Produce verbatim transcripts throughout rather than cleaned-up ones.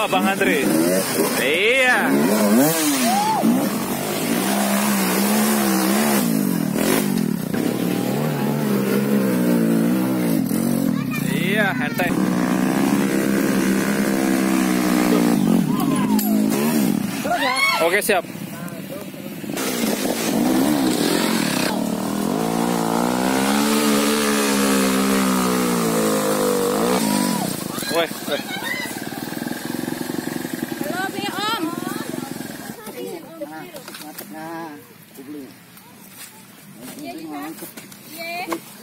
Bang Andri. Iya. Iya, enteng. Oke, siap. Weh, weh. Halo, Bi Om. Nah, kubli. Iya, iya. Iya.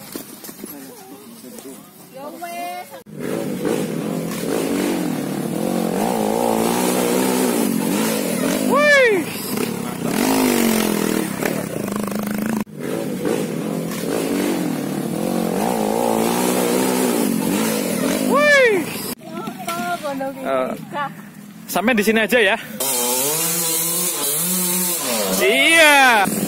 Yo wes. Uh, sampai di sini aja ya. Iya.